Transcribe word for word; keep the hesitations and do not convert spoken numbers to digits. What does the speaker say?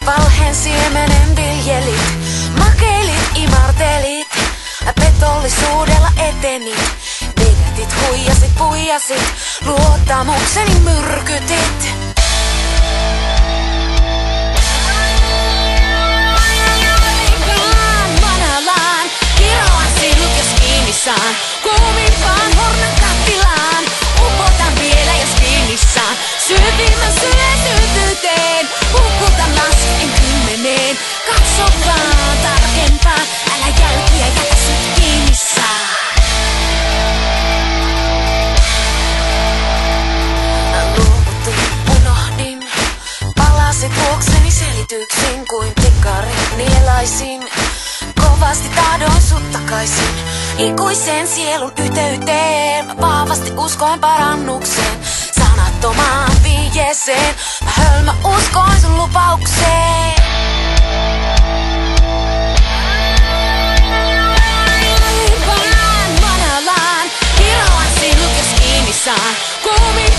Valheen siemenen viljelit, makeilit, imartelit, petollisuudella etenit, vedätit, huijasit, puijasit, luottamukseni myrkytit. Manalaan, kiroan sinut jos kiinni saan, kuumimpaan hornan kattilaan, upotan vielä jos kiinni saan, syvimmän sylen syvyyteen, hukutan lasken kymmeneen, katso vaan tarkempaan, älä jälkiä jätä sut kiinni saa. Luovutin, unohdin, palasit luokseni selityksin kuin tikari nielaisin. Kovasti tahdon sut takaisin, ikuiseen sielun yhteyteen. Mä vahvasti uskoin parannukseen, sanattomaan vihjeeseen. Mä hölmö uskoin sun lupaukseen. Vaan manalaan, kiroan sinut jos kiinni saan. Kuumin